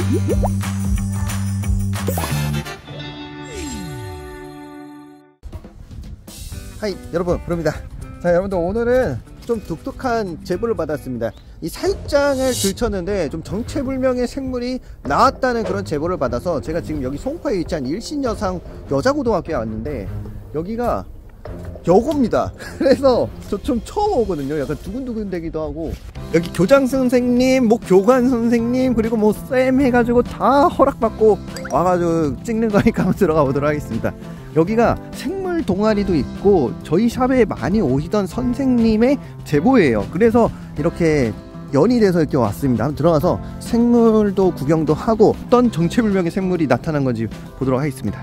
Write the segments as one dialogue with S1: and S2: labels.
S1: 하이 여러분, 부릅니다. 자, 여러분들 오늘은 좀 독특한 제보를 받았습니다. 이 사육장을 들쳤는데 좀 정체불명의 생물이 나왔다는 그런 제보를 받아서 제가 지금 여기 송파에 위치한 일신여상 여자고등학교에 왔는데 여기가 여고입니다. 그래서 저 좀 처음 오거든요. 약간 두근두근 되기도 하고, 여기 교장 선생님, 뭐 교관 선생님, 그리고 뭐 쌤 해가지고 다 허락받고 와가지고 찍는 거니까 한번 들어가 보도록 하겠습니다. 여기가 생물 동아리도 있고 저희 샵에 많이 오시던 선생님의 제보예요. 그래서 이렇게 연이 돼서 이렇게 왔습니다. 한번 들어가서 생물도 구경도 하고 어떤 정체불명의 생물이 나타난 건지 보도록 하겠습니다.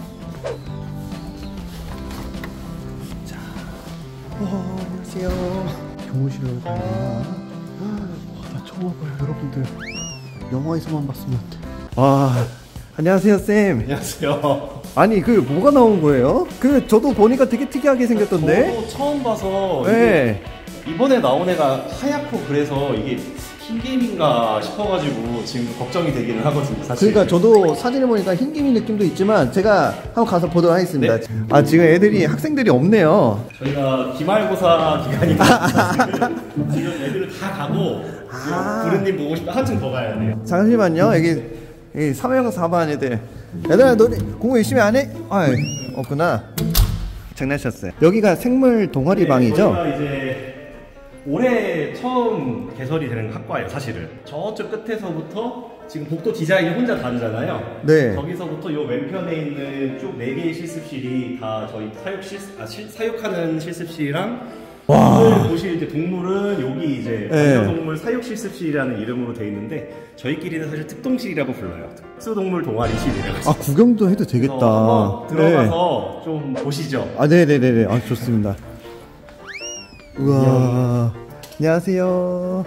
S1: 자, 안녕하세요. 교무실로 가요. 나 처음 와봐요, 여러분들. 영화에서만 봤으면 돼. 안녕하세요, 쌤.
S2: 안녕하세요.
S1: 아니, 그 뭐가 나온 거예요? 그 저도 보니까 되게 특이하게 생겼던데.
S2: 저도 처음 봐서.
S1: 네.
S2: 이번에 나온 애가 하얗고 그래서 이게 흰개미인가 싶어가지고 지금 걱정이 되기는 하거든요, 사실.
S1: 그러니까 저도 사진을 보니까 흰개미 느낌도 있지만 제가 한번 가서 보도록 하겠습니다.
S2: 네?
S1: 아, 지금 학생들이 없네요.
S2: 저희가 기말고사 기간이니까 지금 애들을 다 가고 부르님 보고 싶다 한층 더 가야 돼요.
S1: 잠시만요. 여기 3형 4반 애들. 얘들아, 너 공부 열심히 안 해? 없구나. 장난쳤어요. 여기가 생물 동아리 방이죠?
S2: 저희가 이제 올해 처음 개설이 되는 학과예요, 사실은. 저쪽 끝에서부터 지금 복도 디자인이 혼자 다르잖아요.
S1: 네.
S2: 거기서부터 요 왼편에 있는 쭉 4개의 실습실이 다 저희 사육하는 실습실이랑, 오늘 보실 이제 동물은 여기 이제 반려동물 사육 실습실이라는 이름으로 되어 있는데 저희끼리는 사실 특동실이라고 불러요. 특수동물 동아리실이라고.
S1: 아, 구경도 해도 되겠다.
S2: 들어가서 좀 보시죠.
S1: 네네네네. 좋습니다. 우와, 안녕하세요.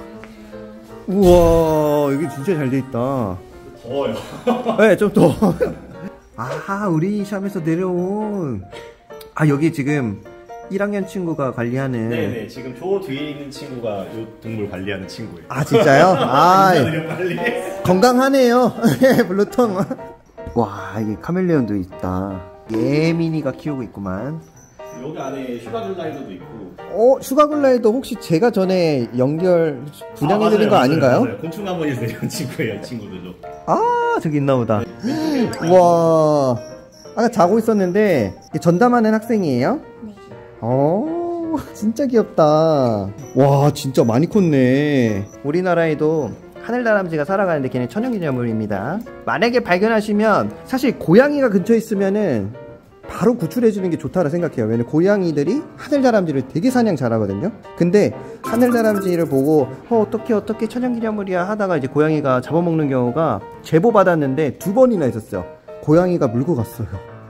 S1: 우와, 여기 진짜 잘 돼 있다.
S2: 더워요.
S1: 네, 좀 더워요. 우리 샵에서 내려온. 여기 지금 1학년 친구가 관리하는.
S2: 네네, 지금 저 뒤에 있는 친구가 이 동물 관리하는 친구예요.
S1: 진짜요?
S2: 빨리.
S1: 건강하네요. 블루통. 와, 이게 카멜레온도 있다. 예민이가 키우고 있구만.
S2: 여기 안에 슈가글라이더도 있고.
S1: 슈가글라이더 혹시 제가 전에 분양해드린 거 아닌가요?
S2: 맞아요. 곤충학원에서 내려온 친구예요, 이 친구들도.
S1: 저기 있나보다. 우와, 아까 자고 있었는데 전담하는 학생이에요? 네. 진짜 귀엽다. 와, 진짜 많이 컸네. 우리나라에도 하늘다람쥐가 살아가는데 걔는 천연기념물입니다. 만약에 발견하시면 사실 고양이가 근처에 있으면은 바로 구출해주는 게 좋다고 생각해요. 왜냐면 고양이들이 하늘다람쥐를 되게 사냥 잘하거든요. 근데 하늘다람쥐를 보고 어떻게 천연기념물이야 하다가 이제 고양이가 잡아먹는 경우가 제보받았는데 2번이나 있었어요. 고양이가 물고 갔어요.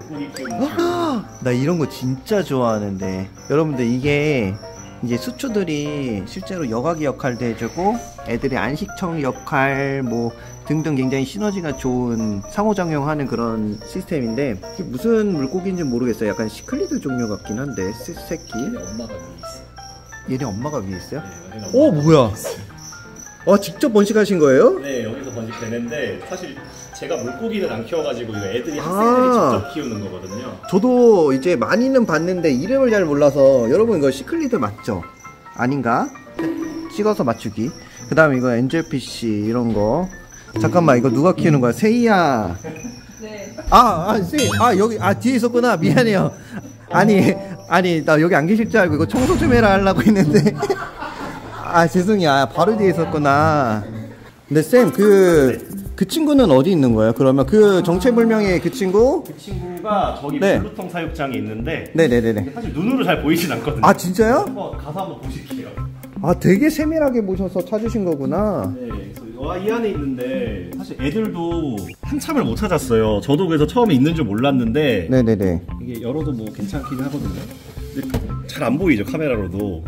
S1: 나 이런 거 진짜 좋아하는데. 여러분들, 이게 이제 수초들이 실제로 여과기 역할도 해주고 애들이 안식처 역할 뭐 등등 굉장히 시너지가 좋은 상호작용하는 그런 시스템인데, 이게 무슨 물고기인지 모르겠어요. 약간 시클리드 종류 같긴 한데. 새끼.
S2: 얘네 엄마가 위에 있어요.
S1: 얘네 엄마가 위에 있어요?
S2: 네,
S1: 뭐야? 직접 번식하신 거예요?
S2: 네, 여기서 번식되는데 사실 제가 물고기는 안 키워가지고 이거 애들이 학생들이 직접 키우는 거거든요. 저도
S1: 이제 많이는 봤는데 이름을 잘 몰라서. 여러분, 이거 시클리드 맞죠? 아닌가? 찍어서 맞추기. 그 다음에 이거 엔젤피쉬 이런 거. 잠깐만, 이거 누가 키우는 거야? 세이야. 네. 여기 뒤에 있었구나. 미안해요. 아니 나 여기 안 계실 줄 알고 이거 청소 좀 해라 하려고 했는데. 죄송해요. 바로 뒤에 있었구나. 근데 쌤, 그 친구는 어디 있는 거예요? 그러면 그 정체불명의 그 친구?
S2: 그 친구가 저기
S1: 네.
S2: 블루통 사육장에 있는데.
S1: 네네네네.
S2: 사실 눈으로 잘 보이진 않거든요.
S1: 진짜요?
S2: 가서 한번 보실게요.
S1: 되게 세밀하게 보셔서 찾으신 거구나.
S2: 네, 그래서 이 안에 있는데 사실 애들도 한참을 못 찾았어요. 저도 그래서 처음에 있는 줄 몰랐는데.
S1: 네네네.
S2: 이게 열어도 뭐 괜찮긴 하거든요. 근데 잘 안 보이죠, 카메라로도.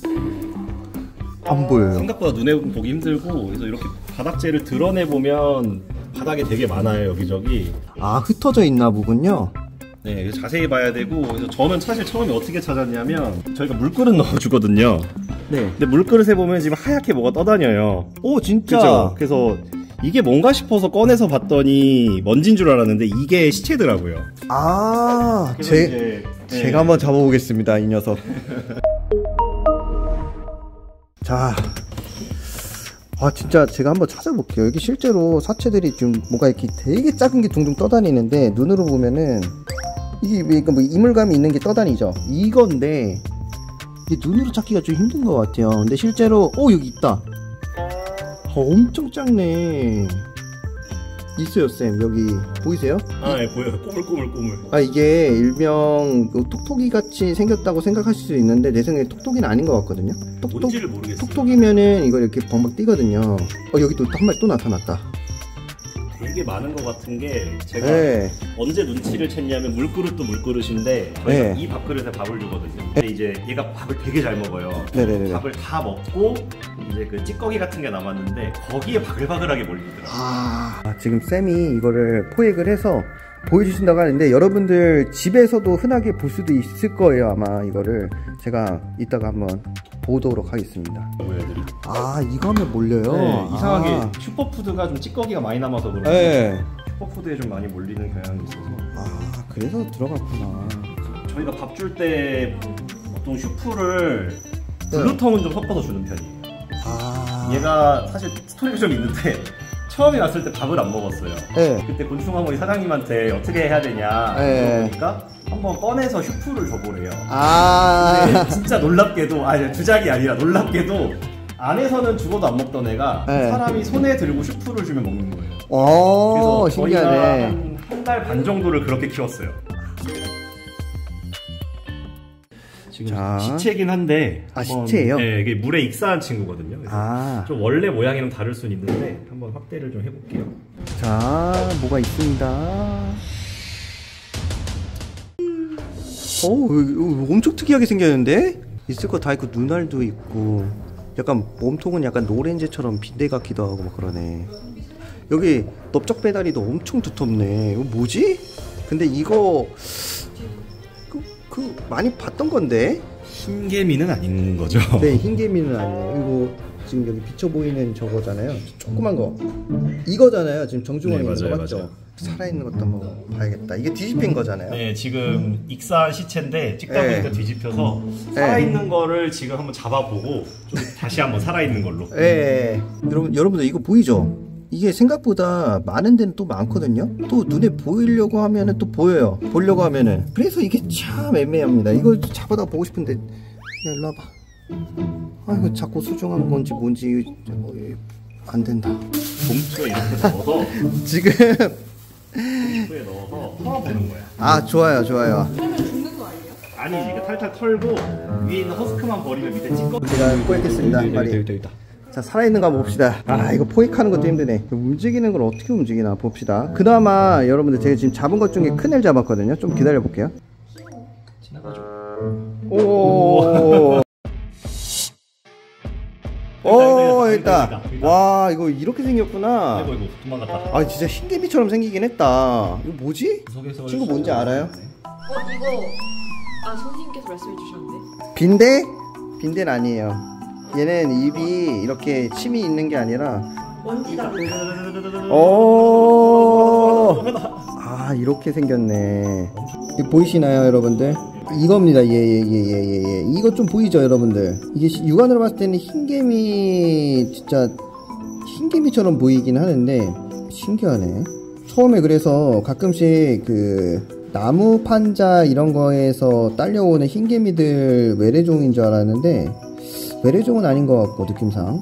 S1: 안 보여요.
S2: 생각보다 눈에 보기 힘들고. 그래서 이렇게 바닥재를 드러내보면 바닥에 되게 많아요, 여기저기.
S1: 흩어져 있나 보군요.
S2: 네, 자세히 봐야 되고. 그래서 저는 사실 처음에 어떻게 찾았냐면 저희가 물그릇 넣어주거든요.
S1: 네.
S2: 근데 물그릇에 보면 지금 하얗게 뭐가 떠다녀요.
S1: 진짜.
S2: 그죠? 그래서 이게 뭔가 싶어서 꺼내서 봤더니 먼지인 줄 알았는데 이게 시체더라고요.
S1: 아, 제가 한번 잡아보겠습니다, 이 녀석. 자, 진짜 제가 한번 찾아볼게요. 여기 실제로 사체들이 좀 뭔가 이렇게 되게 작은 게 둥둥 떠다니는데, 눈으로 보면은 이게 뭐 이물감이 있는 게 떠다니죠. 이건데 이게 눈으로 찾기가 좀 힘든 것 같아요. 근데 실제로 여기 있다. 엄청 작네. 있어요, 쌤. 여기 보이세요?
S2: 네, 보여요. 꼬물꼬물.
S1: 이게 일명 톡톡이 같이 생겼다고 생각하실 수 있는데, 내 생각에 톡톡이는 아닌 것 같거든요.
S2: 뭔지를 모르겠어요.
S1: 톡톡이면은 이거 이렇게 벙벙 뛰거든요. 여기 또 한 마리 또 나타났다.
S2: 되게 많은 것 같은 게, 제가 언제 눈치를 챘냐면, 물그릇도 물그릇인데 저희가 이 밥그릇에 밥을 주거든요. 근데 이제 얘가 밥을 되게 잘 먹어요. 네네네. 밥을 다 먹고 이제 그 찌꺼기 같은 게 남았는데 거기에 바글바글하게 몰리더라고요.
S1: 지금 쌤이 이거를 포획을 해서 보여주신다고 하는데, 여러분들 집에서도 흔하게 볼 수도 있을 거예요. 아마 이거를 제가 이따가 한번 보도록 하겠습니다.
S2: 보여드릴게요.
S1: 이거 하면 몰려요.
S2: 네, 이상하게 슈퍼푸드가 좀 찌꺼기가 많이 남아서 그런지 슈퍼푸드에 좀 많이 몰리는 경향이 있어서.
S1: 그래서 들어갔구나.
S2: 저희가 밥 줄 때 보통 슈프를 블루텅은 좀 섞어서 주는 편이에요. 얘가 사실 스토리가 좀 있는데, 처음에 왔을 때 밥을 안 먹었어요. 그때 곤충어머니 사장님한테 어떻게 해야 되냐 물어보니까 한번 꺼내서 슈프를 줘보래요. 근데 진짜 놀랍게도, 주작이 아니라 놀랍게도 안에서는 죽어도 안 먹던 애가 사람이 손에 들고 슈프를 주면 먹는 거예요. 그래서
S1: 신기하네.
S2: 저희가 한 달 반 정도를 그렇게 키웠어요. 지금 시체긴 한데.
S1: 시체예요?
S2: 네, 이게 물에 익사한 친구거든요. 그래서 좀 원래 모양이랑 다를 수는 있는데 한번 확대를 좀 해볼게요.
S1: 자, 뭐가 있습니다. 엄청 특이하게 생겼는데? 있을 거 다 있고, 눈알도 있고, 약간 몸통은 약간 노렌즈처럼 빈대 같기도 하고 막 그러네. 여기 넓적 배다리도 엄청 두텁네. 이거 뭐지? 근데 이거 많이 봤던 건데?
S2: 흰개미는 아닌 거죠?
S1: 네, 흰개미는 아니에요. 이거 지금 여기 비쳐 보이는 저거잖아요. 조그만 거. 이거잖아요. 지금 정중원에 있는 거 맞죠? 맞아요. 살아있는 것도 한번 봐야겠다. 이게 뒤집힌 거잖아요.
S2: 네, 지금 익사한 시체인데 찍다 보니까 뒤집혀서 살아있는 거를 지금 한번 잡아보고 좀 다시 한번 살아있는 걸로.
S1: 여러분들 이거 보이죠? 이게 생각보다 많은 데는 또 많거든요. 또 눈에 보이려고 하면은 또 보여요. 보려고 하면은. 그래서 이게 참 애매합니다. 이거 잡아다 보고 싶은데. 야, 일로 와봐. 이거 자꾸 소중한 건지 뭔지 안 된다.
S2: 봉투에 이렇게 넣어서
S1: 지금
S2: 봉투에 넣어서 털어보는 거야.
S1: 좋아요.
S3: 죽는 거 아니에요?
S2: 아니, 이게 탈탈 털고 위에 있는 허스크만 버리면 밑에 찌꺼기.
S1: 제가 포획했습니다. 빨리. 자, 살아있는 거 한번 봅시다. 이거 포획하는 것도 힘드네. 움직이는 걸 어떻게 움직이나 봅시다. 그나마 여러분들 제가 지금 잡은 것 중에 큰 애를 잡았거든요. 좀 기다려 볼게요.
S2: 지나가죠.
S1: 있다. 와, 이거 이렇게 생겼구나.
S2: 이거 도망갔다.
S1: 진짜 흰개미처럼 생기긴 했다. 이거 뭐지? 친구 뭔지 알아요?
S3: 이거 선생님께서 말씀해 주셨는데.
S1: 빈대? 빈대는 아니에요. 얘는 입이 이렇게 침이 있는 게 아니라
S3: 먼지다.
S1: 이렇게 생겼네. 이거 보이시나요, 여러분들? 이겁니다. 이거 좀 보이죠, 여러분들? 이게 육안으로 봤을 때는 진짜 흰개미처럼 보이긴 하는데 신기하네. 처음에 그래서 가끔씩 나무 판자 이런 거에서 딸려오는 흰개미들 외래종인 줄 알았는데 외래종은 아닌 것 같고, 느낌상.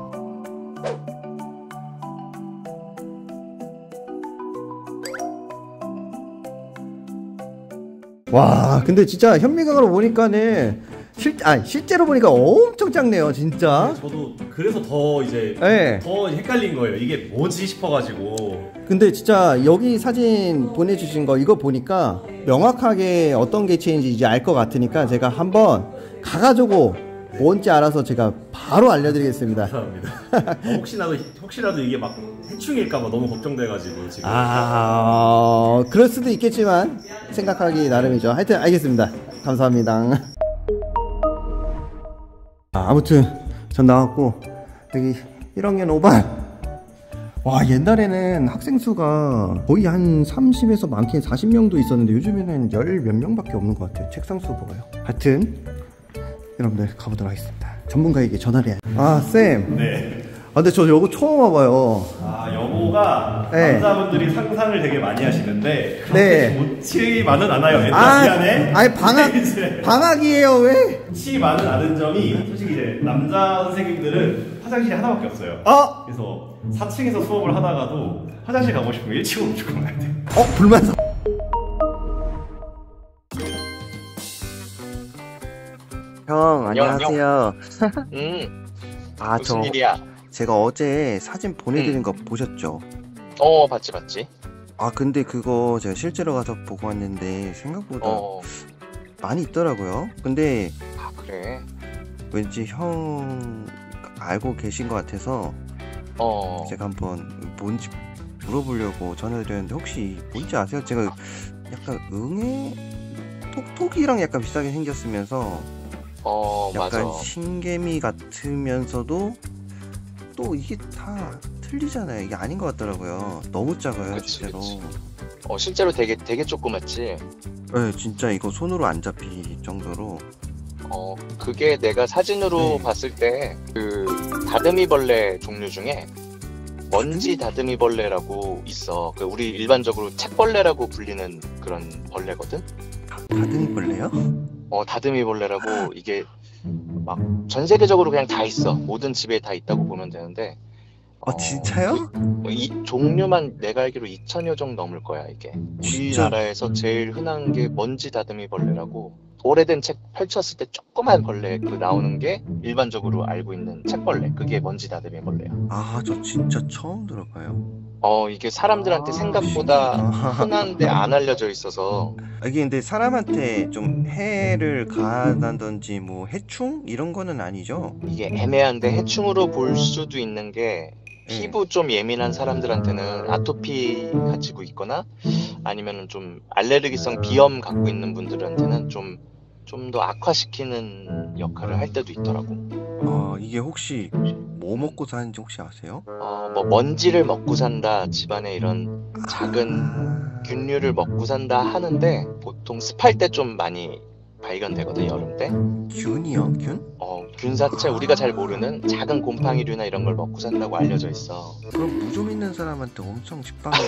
S1: 와, 근데 진짜 현미각으로 보니까는 실제로 보니까 엄청 작네요, 진짜.
S2: 저도 그래서 더 헷갈린 거예요. 이게 뭐지 싶어가지고.
S1: 근데 진짜 여기 사진 보내주신 거 이거 보니까 명확하게 어떤 개체인지 이제 알 것 같으니까 제가 한번 가가지고 뭔지 알아서 제가 바로 알려드리겠습니다.
S2: 감사합니다. 혹시라도 이게 막 해충일까봐 너무 걱정돼가지고 지금.
S1: 그럴 수도 있겠지만 생각하기 나름이죠. 하여튼 알겠습니다. 감사합니다. 아무튼 전 나왔고 여기 1학년 5반 와, 옛날에는 학생 수가 거의 한 30에서 많게는 40명도 있었는데 요즘에는 10 몇 명밖에 없는 것 같아요. 책상 수 보가요. 하여튼 여러분들 가보도록 하겠습니다. 전문가에게 전화를 해야 돼. 아, 쌤.
S2: 네.
S1: 아, 근데 저 여고 처음 와봐요.
S2: 아, 여고가
S1: 네.
S2: 남자분들이 상상을 되게 많이 하시는데
S1: 네.
S2: 치만은 않아요.
S1: 아니, 방학이에요, 왜?
S2: 치만은 않은 점이 솔직히 이제 남자 선생님들은 화장실이 하나밖에 없어요. 그래서 4층에서 수업을 하다가도 화장실 가고 싶으면 1층으로 무조건 가야 돼.
S1: 불만사. 형, 안녕하세요. 아,
S4: 무슨 일이야?
S1: 제가 어제 사진 보내드린 거 보셨죠?
S4: 봤지.
S1: 아, 근데 그거 제가 실제로 가서 보고 왔는데 생각보다 많이 있더라고요. 근데
S4: 아, 그래?
S1: 왠지 형 알고 계신 것 같아서 제가 한번 뭔지 물어보려고 전화드렸는데 혹시 뭔지 아세요? 제가 약간 응애? 톡톡이랑 약간 비슷하게 생겼으면서 약간
S4: 맞아.
S1: 신개미 같으면서도 또 이게 다 틀리잖아요. 이게 아닌 것 같더라고요. 너무 작아요.
S4: 그치,
S1: 실제로.
S4: 그치. 실제로 되게 조그맣지.
S1: 네, 진짜 이거 손으로 안 잡힐 정도로.
S4: 그게 내가 사진으로
S1: 네.
S4: 봤을 때 그 다듬이벌레 종류 중에 먼지 다듬이벌레라고 있어. 그 우리 일반적으로 책벌레라고 불리는 그런 벌레거든.
S1: 다듬이벌레요?
S4: 다듬이벌레라고 이게 막 전 세계적으로 그냥 다 있어. 모든 집에 다 있다고 보면 되는데.
S1: 진짜요?
S4: 이 종류만 내가 알기로 2,000여 정도 넘을 거야, 이게. 우리나라에서 제일 흔한 게 먼지 다듬이 벌레라고, 오래된 책 펼쳤을 때 조그만 벌레 그 나오는 게 일반적으로 알고 있는 책벌레. 그게 먼지 다듬이 벌레야.
S1: 아, 저 진짜 처음 들어봐요.
S4: 이게 사람들한테 생각보다 흔한데 안 알려져 있어서.
S1: 이게 근데 사람한테 좀 해를 가한다든지 뭐 해충? 이런 거는 아니죠?
S4: 이게 애매한데 해충으로 볼 수도 있는 게, 피부 좀 예민한 사람들한테는 아토피 가지고 있거나 아니면은 좀 알레르기성 비염 갖고 있는 분들한테는 좀 더 악화시키는 역할을 할 때도 있더라고.
S1: 이게 혹시 뭐 먹고 사는지 혹시 아세요?
S4: 뭐 먼지를 먹고 산다, 집안에 이런 작은 균류를 먹고 산다 하는데 보통 습할 때 좀 많이 발견되거든, 여름 때.
S1: 균이요? 균?
S4: 균사체, 우리가 잘 모르는 작은 곰팡이류나 이런 걸 먹고 산다고 알려져 있어.
S1: 그럼 무좀 있는 사람한테 엄청 식빵을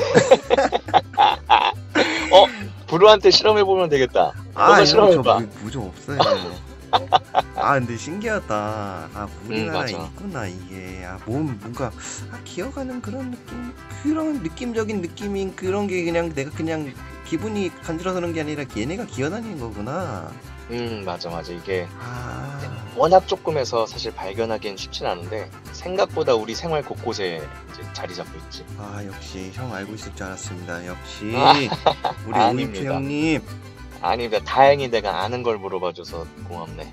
S4: 부루한테 실험해보면 되겠다. 너도 실험해봐.
S1: 무좀 없어요. 근데 신기하다. 우리나라에 있구나 이게. 뭔가 기어가는 그런 느낌, 그런 느낌적인 느낌인 그런 게 그냥 내가 그냥 기분이 간지러서 그런 게 아니라 얘네가 기어다니는 거구나.
S4: 맞아. 이게 워낙 조금해서 사실 발견하기엔 쉽진 않은데 생각보다 우리 생활 곳곳에 이제 자리 잡고 있지.
S1: 역시 형 알고 있을 줄 알았습니다. 역시 우리 오이트
S4: 아닙니다.
S1: 형님.
S4: 아닙니다. 다행히 내가 아는 걸 물어봐줘서 고맙네.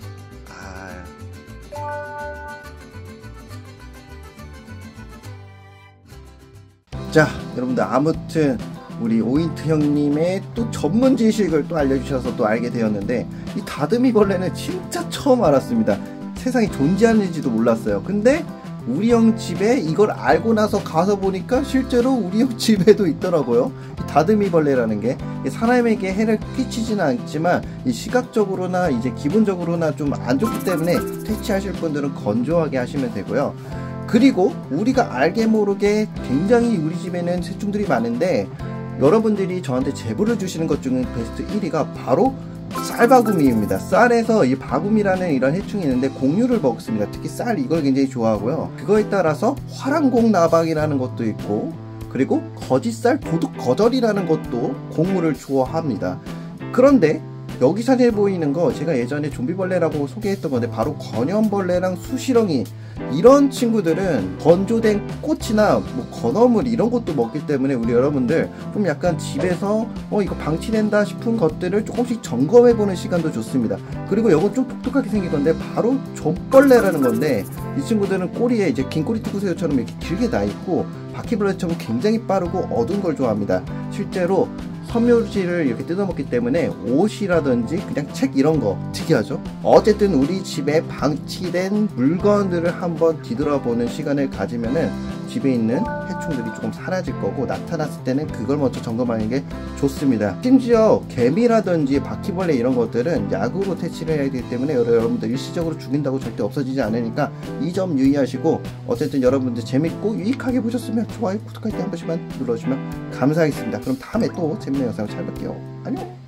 S1: 자, 여러분들 아무튼 우리 오인트 형님의 또 전문 지식을 또 알려주셔서 또 알게 되었는데, 이 다듬이 벌레는 진짜 처음 알았습니다. 세상에 존재하는지도 몰랐어요. 근데 우리 형 집에 이걸 알고 나서 가서 보니까 실제로 우리 형 집에도 있더라고요. 이 다듬이 벌레라는 게 사람에게 해를 끼치지는 않지만 이 시각적으로나 이제 기분적으로나 좀 안 좋기 때문에 퇴치하실 분들은 건조하게 하시면 되고요. 그리고 우리가 알게 모르게 굉장히 우리 집에는 새충들이 많은데, 여러분들이 저한테 제보를 주시는 것 중에 베스트 1위가 바로 쌀바구미입니다. 쌀에서 이 바구미라는 이런 해충이 있는데 공유를 먹습니다. 특히 쌀, 이걸 굉장히 좋아하고요. 그거에 따라서 화랑공나방이라는 것도 있고, 그리고 거짓쌀 도둑거절이라는 것도 곡물을 좋아합니다. 그런데 여기 사진에 보이는 거 제가 예전에 좀비벌레라고 소개했던 건데, 바로 건염벌레랑 수시렁이, 이런 친구들은 건조된 꽃이나 뭐 건어물 이런 것도 먹기 때문에 우리 여러분들 좀 약간 집에서 이거 방치된다 싶은 것들을 조금씩 점검해 보는 시간도 좋습니다. 그리고 이건 좀 독특하게 생긴 건데 바로 좀벌레라는 건데, 이 친구들은 꼬리에 이제 긴 꼬리투구새우처럼 이렇게 길게 나 있고 바퀴벌레처럼 굉장히 빠르고 어두운 걸 좋아합니다. 실제로 섬유질을 이렇게 뜯어먹기 때문에 옷이라든지 그냥 책 이런 거 특이하죠. 어쨌든 우리 집에 방치된 물건들을 한번 뒤돌아보는 시간을 가지면은 집에 있는 해충들이 조금 사라질 거고, 나타났을 때는 그걸 먼저 점검하는 게 좋습니다. 심지어 개미라든지 바퀴벌레 이런 것들은 약으로 퇴치를 해야 되기 때문에 여러분들 일시적으로 죽인다고 절대 없어지지 않으니까 이 점 유의하시고, 어쨌든 여러분들 재밌고 유익하게 보셨으면 좋아요, 구독할 때 한 번씩만 눌러주시면 감사하겠습니다. 그럼 다음에 또 재밌는 영상을 찾아뵐게요. 안녕.